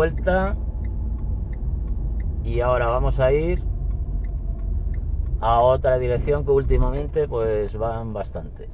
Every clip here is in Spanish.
vuelta y ahora vamos a ir a otra dirección que últimamente pues van bastante.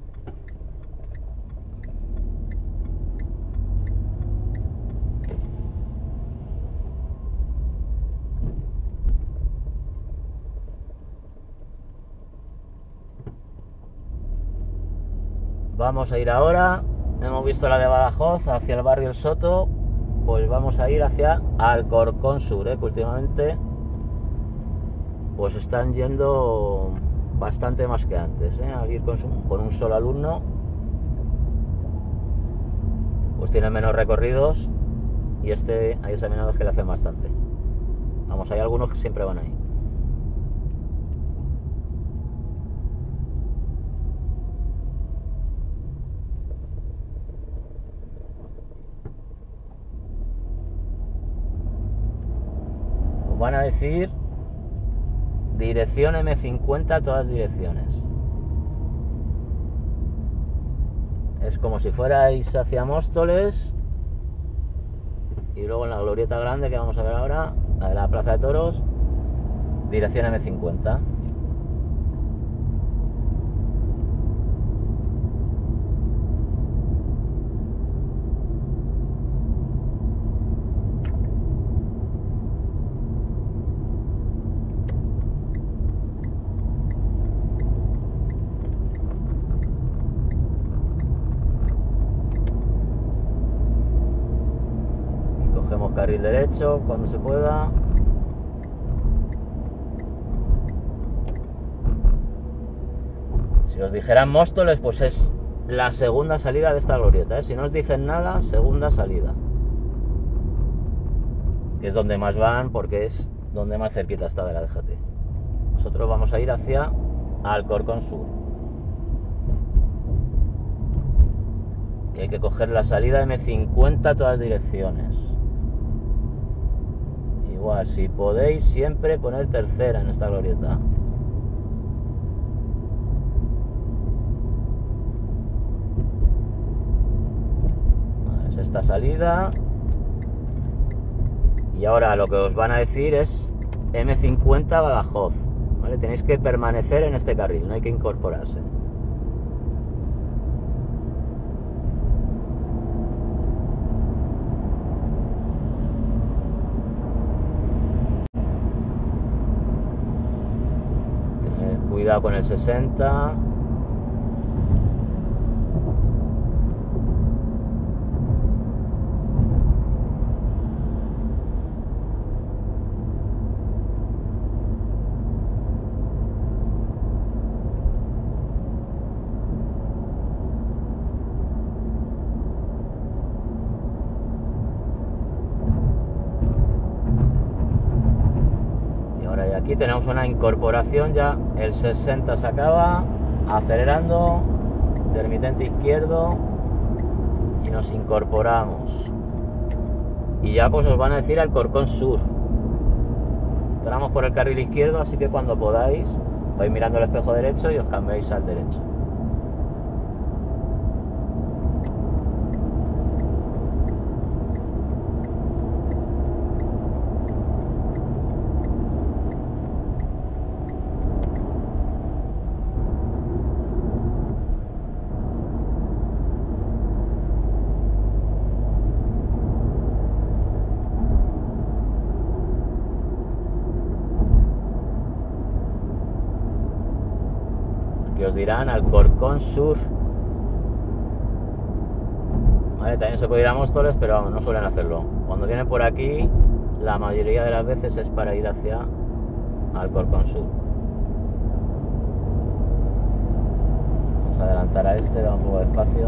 Vamos a ir ahora, hemos visto la de Badajoz hacia el barrio El Soto, pues vamos a ir hacia Alcorcón Sur, que últimamente pues están yendo bastante más que antes, al ir con un solo alumno pues tienen menos recorridos y hay examinados que le hacen bastante. Vamos, hay algunos que siempre van ahí. Os van a decir dirección M50 todas direcciones. Es como si fuerais hacia Móstoles y luego en la glorieta grande que vamos a ver ahora, la de la Plaza de Toros, dirección M50. Carril derecho cuando se pueda. Si os dijeran Móstoles, pues es la segunda salida de esta glorieta, Si no os dicen nada, segunda salida, que es donde más van porque es donde más cerquita está de la DGT. Nosotros vamos a ir hacia Alcorcón Sur y hay que coger la salida M50 todas direcciones. Igual, si podéis siempre poner tercera en esta glorieta. Vale, es esta salida. Y ahora lo que os van a decir es M50 Badajoz, ¿vale? Tenéis que permanecer en este carril, no hay que incorporarse. Cuidado con el 60. Aquí tenemos una incorporación, ya el 60 se acaba, acelerando, intermitente izquierdo y nos incorporamos. Y ya pues os van a decir Alcorcón Sur. Entramos por el carril izquierdo, así que cuando podáis vais mirando el espejo derecho y os cambiáis al derecho. Os dirán Alcorcón Sur, ¿vale? También se puede ir a Móstoles, pero vamos, no suelen hacerlo. Cuando vienen por aquí, la mayoría de las veces es para ir hacia Alcorcón Sur. Vamos a adelantar a este, da un poco de espacio.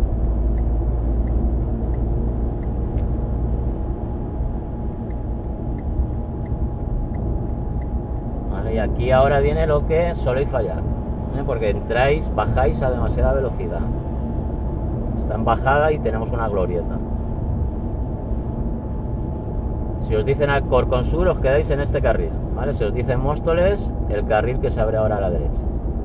Vale, y aquí ahora viene lo que soléis fallar, porque entráis, bajáis a demasiada velocidad. Está en bajada y tenemos una glorieta. Si os dicen Alcorcón Sur, os quedáis en este carril, ¿vale? Si os dicen Móstoles, el carril que se abre ahora a la derecha.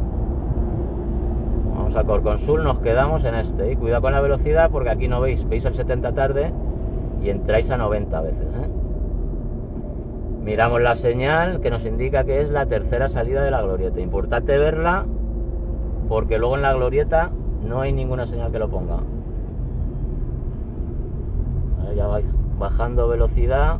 Vamos a Alcorcón Sur, nos quedamos en este. Y cuidado con la velocidad, porque aquí no veis el 70 tarde y entráis a 90 veces, ¿eh? Miramos la señal que nos indica que es la tercera salida de la glorieta. Importante verla porque luego en la glorieta no hay ninguna señal que lo ponga. Vale, ya vais bajando velocidad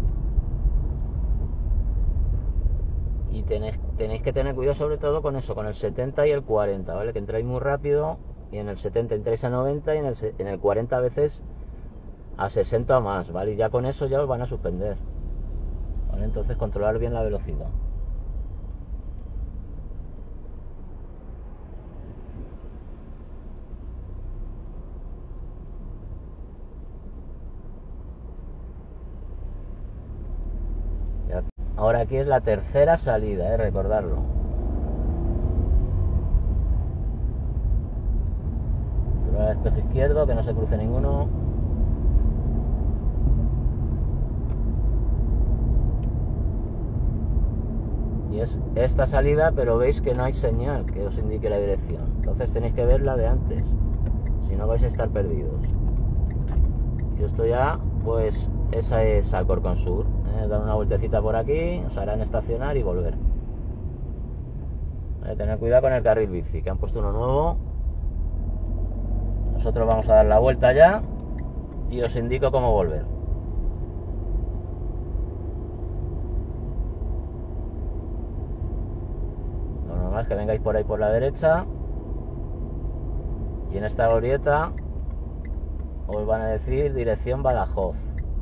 y tenéis que tener cuidado sobre todo con eso, con el 70 y el 40, ¿vale? Que entráis muy rápido y en el 70 entráis a 90 y en el 40 veces a 60 o más, ¿vale? Y ya con eso ya os van a suspender, ¿vale? Entonces controlar bien la velocidad. Ahora aquí es la tercera salida, recordarlo. Controlar el espejo izquierdo, que no se cruce ninguno. Y es esta salida, pero veis que no hay señal que os indique la dirección. Entonces tenéis que ver la de antes, si no vais a estar perdidos. Y esto ya, pues esa es Alcorcón Sur. Dar una vueltecita por aquí, os harán estacionar y volver. Tener cuidado con el carril bici, que han puesto uno nuevo. Nosotros vamos a dar la vuelta ya y os indico cómo volver. Lo normal es que vengáis por ahí por la derecha y en esta glorieta os van a decir dirección Badajoz.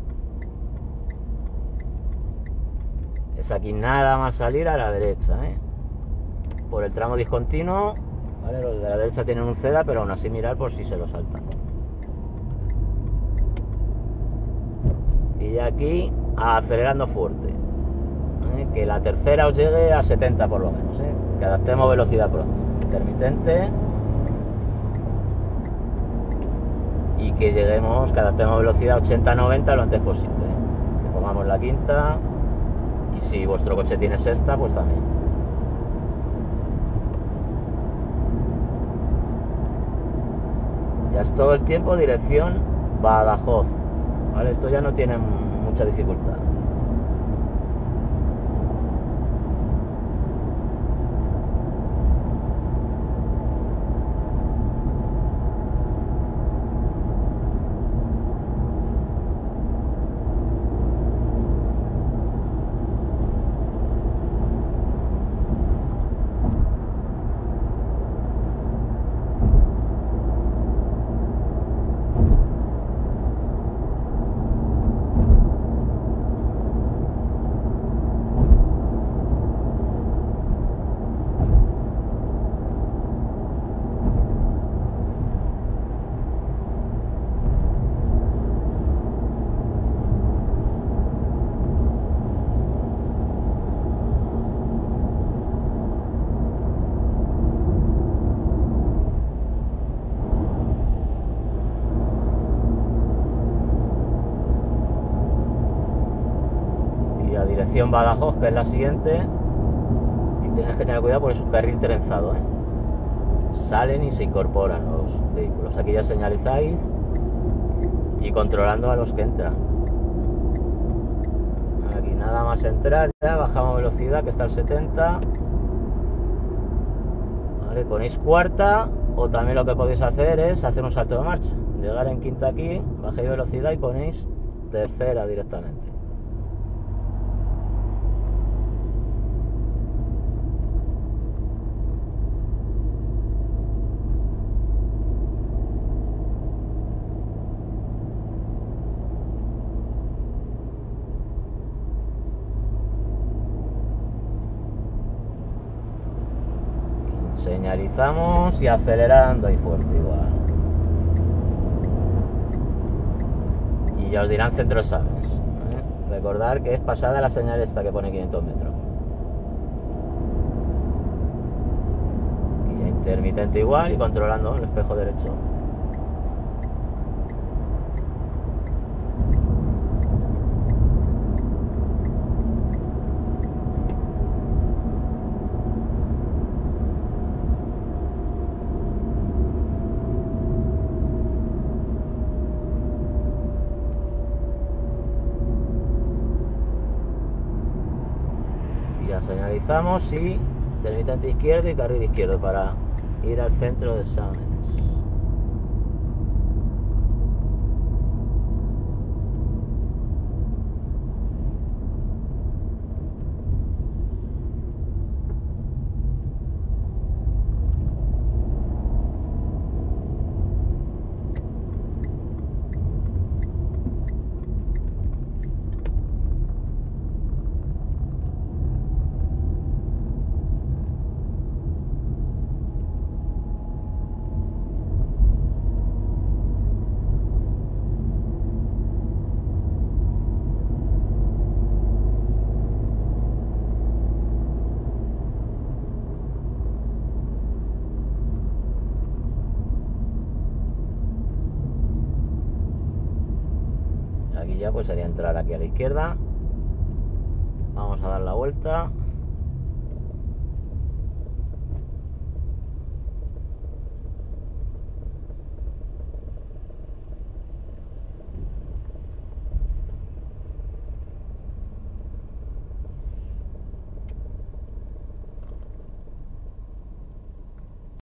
Es aquí nada más salir a la derecha, por el tramo discontinuo, ¿vale? Los de la derecha tienen un CEDA, pero aún así mirar por si se lo saltan. Y aquí acelerando fuerte, que la tercera os llegue a 70 por lo menos, que adaptemos velocidad pronto, intermitente, y que lleguemos, que adaptemos velocidad 80-90 lo antes posible, que pongamos la quinta. Y si vuestro coche tiene sexta, pues también. Ya es todo el tiempo dirección Badajoz, ¿vale? Esto ya no tiene mucha dificultad. Dirección Badajoz, que es la siguiente, y tienes que tener cuidado porque es un carril trenzado, salen y se incorporan los vehículos. Aquí ya señalizáis y controlando a los que entran. Aquí nada más entrar, ya bajamos velocidad, que está al 70, ¿vale? Ponéis cuarta, o también lo que podéis hacer es hacer un salto de marcha, llegar en quinta aquí, bajéis velocidad y ponéis tercera directamente. Señalizamos y acelerando y fuerte igual. Y ya os dirán centro exámenes, Recordar que es pasada la señal esta que pone 500 metros. Y intermitente igual y controlando el espejo derecho. actualizamos y intermitente izquierdo y carril izquierdo para ir al centro de exámenes. Aquí ya pues sería entrar aquí a la izquierda. Vamos a dar la vuelta.